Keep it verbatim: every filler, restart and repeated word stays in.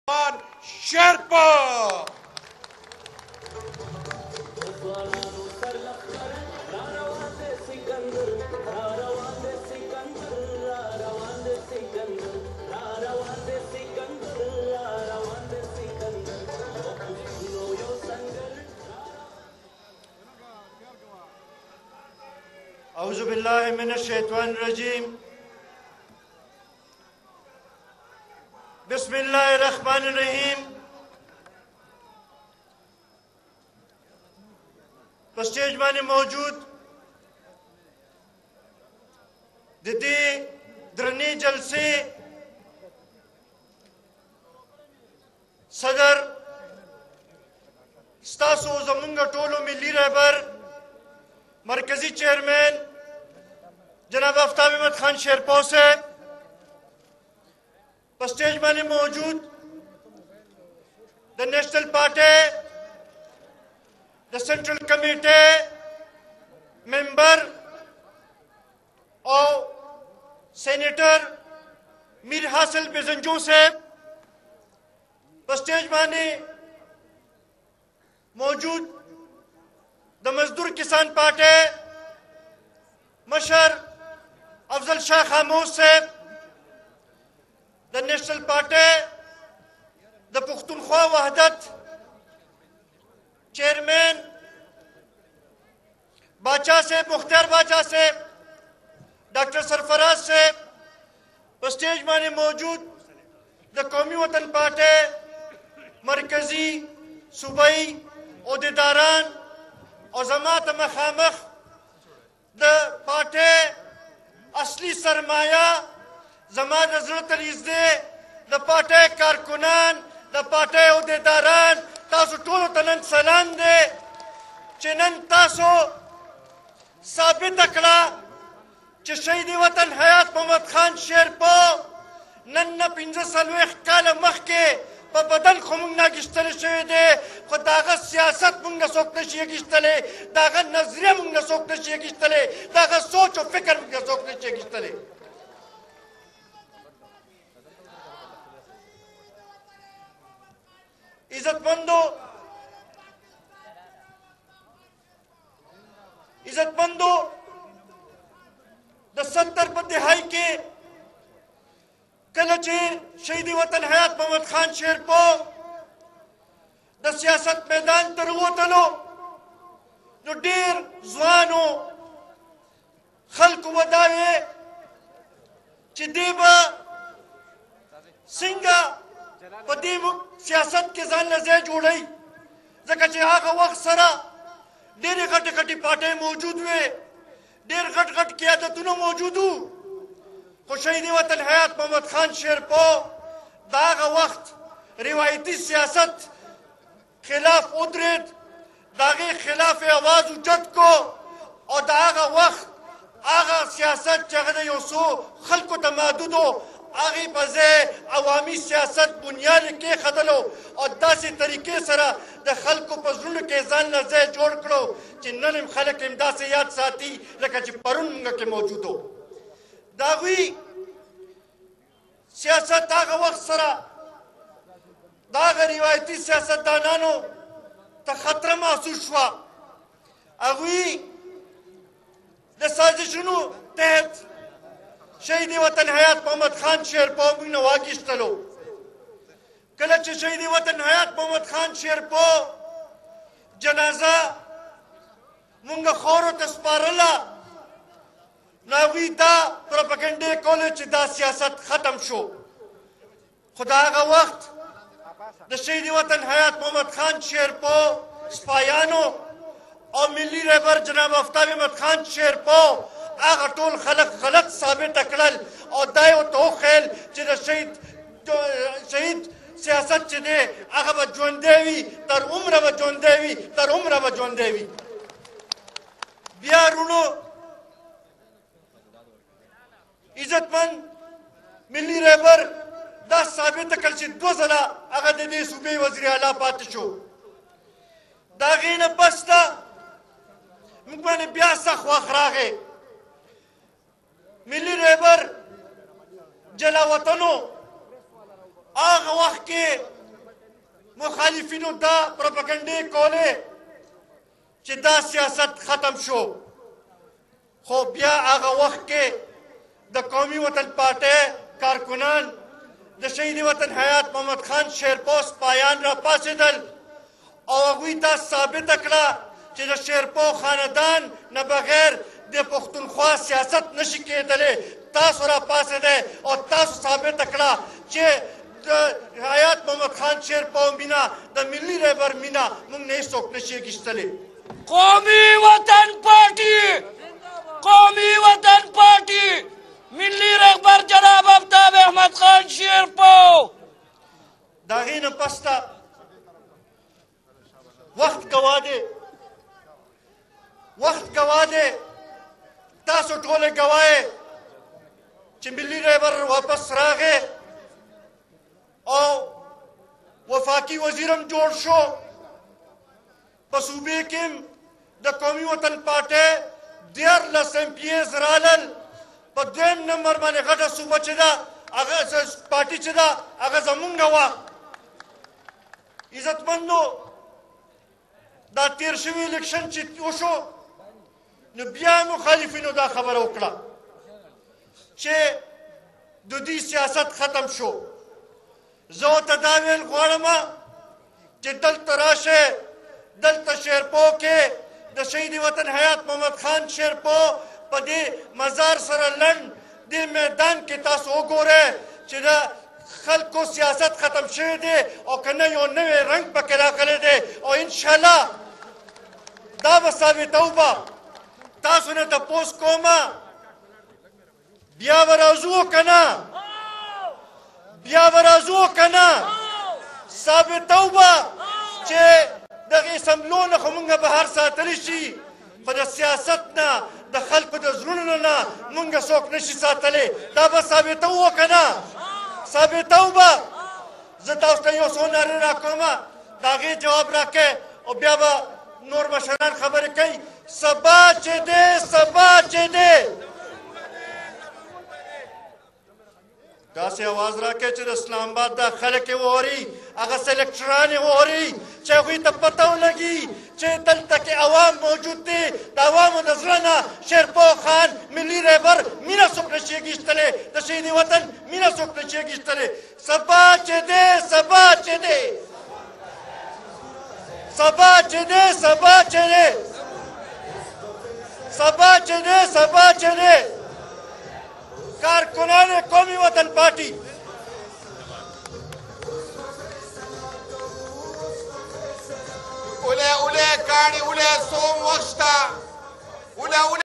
Sherpao. أعوذ بالله من الشيطان الرجيم بسم الله الرحمن الرحيم پسٹیج مانے موجود ددی درنی جلسے صدر ستاسو زمونگا ٹولو ملی رہبر مرکزی چیئرمین جناب آفتاب احمد خان شیرپاؤ صاحب پسٹیج میں موجود دا نیشنل پارٹی دا سینٹرل کمیٹی ممبر اور سینیٹر میر حاصل بزنجو صاحب پسٹیج میں موجود دا مزدور کسان پارٹی مشر افضل شاہ خاموش صاحب دا نیشنل پارٹی دا پختونخوا وحدت چیئرمین باچا صاحب مختار باچا صاحب ڈاکٹر سرفراز صاحب پسٹیج میں موجود دا قومی وطن پارٹی مرکزی صوبائی عہدیداران اور جماعت مخامخ دا پارٹی اصلی سرمایہ زمان نظرت علیزدے دا پارٹی کارکنان دا پارٹی عہدیداران تاسو ټولو ته نن سلام دی چې نن تاسو ثابت کړه چې شهید وطن حیات محمد خان شیرپاؤ نن نه پنځه څلوېښت کاله مخکې په بدن خو موږ نه اخیستلی شوی دی خو د هغه سیاست موږ نه څوک نشي اخیستلی د هغه نظریه موږ نه څوک نشي اخیستلی د هغه سوچ او فکر موږ نه څوک نشي اخیستلی عزتمندو عزتمندو د ستر په دهائی کې کله چې شهید وطن حیات محمد خان شیرپاؤ د سیاست میدان ته راوتلو نو ډېر ځوانو خلکو به دا وې چې دی به څنګه په دې سیاست کې ځان له ځای جوړوي ځکه چې هغه وخت سره ډېرې غټې غټې پارټۍ موجود وې ډېر غټ غټ قیادتونه موجود وو خو شهید وطن حیات محمد خان شیرپاؤ د هغه وخت روایتي سیاست خلاف ودرېد د هغې خلاف یې اواز اوچت کو او د هغه وخت هغه سیاست چې هغه د یو څو خلکو ته محدود و هغې په ځای عوامي سیاست بنیاد یې کېښودلو او داسې طریقې سره د خلکو په زړونو کې ځان له ځای جوړ کړو چې نن هم خلک هم داسې یاد ساتي لکه چې پرون موږ کې موجود و د هغوی سیاست هغه وخت سره د هغه روایتي سیاستدانانو ته خطره محسوس شوه هغوی د سازشونو تحت شهید وطن حیات محمد خان شیرپاؤ موږ نه واخیستلو کله چې شهید وطن حیات محمد خان شیرپاؤ جنازه موږ خاورو ته سپارله نو هغوی دا پروپاګنډې کولې چې دا سیاست ختم شو خو د هغه وخت د شهید وطن حیات محمد خان شیرپاؤ سپایانو او ملی رهبر جناب آفتاب احمد خان شیرپاؤ هغه ټول خلک غلط ثابته کړل او دا یې ورته وښیل چې د شهید شهید سیاست چې دی هغه به ژوندی وي تر عمره به ژوندی وي تر عمره به ژوندی وي بیا وروڼو عزتمند ملی رهبر دا ثابته کړل چې دوه ځله هغه د دې صوبې وزیر اعلی پاتې شو د هغې نه پس ته موږ باندې بیا سخت وخت راغی ملی رهبر جلا وطنو هغه وخت کې مخالفینو دا پروپاګنډې کولې چې دا سیاست ختم شو خو بیا هغه وخت کې د قومي وطن پارټۍ کارکنان د شهید وطن حیات محمد خان شیرپو سپایان را پاڅېدل او هغوی دا ثابته کړه چې د شیرپو خاندان نه بغیر د پښتونخوا سیاست نشي کېدلی تاسو را پاڅېدئ او تاسو ثابته کړه چې د حیات محمد خان شیرپو مینا د ملي رهبر مینا موږ نه هېڅوک نشي اخیستلی قومي وطن پارټي قومي وطن پارټي ملي رهبر جناب آفتاب احمد خان شیرپو د هغې نه پسته وخت ګوا دی وخت ګوا دی تاسو ټولې ګوا یې چې ملي رهبر واپس راغی او وفاقي وزیرم جوړ شو په صوبې کې د قومي وطن پارټۍ دیارلس ایم پي ایز رالل په دویم نمبر باندې غټه صوبه چې ده هغه پارټي چې ده هغه زمونږ وه عزتمندو دا تیر شوي الیکشن چې وشو نو بیا مخالفینو دا خبره وکړه چې د دوی سیاست ختم شو زه ورته دا ویل غواړم چې دلته راشئ دلته شیرپو کې د شهید وطن حیات محمد خان شیرپو په دې مزار سره لنډ دې میدان کې تاسو وګورئ چې د خلکو سیاست ختم شوی دی او که نه یو نوی رنګ پکې راغلی دی او انشاءالله دا به ثابتوو به تاسو نه تپوس کوم بیا به راځو که نه بیا به راځو که نه ثابتوو به چې دغه اسمبلو نه خو موږ بهر ساتلی شي خو د سیاست نه د خلکو د زړونو نه موږ څوک نشي ساتلی دا به ثابتوو که نه ثابتوو به زه تاسو ته یو څو نارې راکوم د هغې جواب راکئ او بیا به نور مشران خبرې کوي سبا چې دی سبا چې دی داسې اواز راکړئ چې د اسلام آباد دا خلک یې واوري هغه سلیکټران یې واوري چې هغوی ته پته ولګي چې دلته کې عوام موجود دي د عوامو د زړه نه شیرپو خان ملي رهبر مینه څوک نشي اخیستلی د شهید وطن مینه څوک نشي اخیستلی سبا چې دی سبا چې دی سبا چې دی سبا چې دی سبا چې دی سبا چې دی کارکنان قومی وطن پارٹی اوله اوله کانی اوله سوم وشتا اوله اوله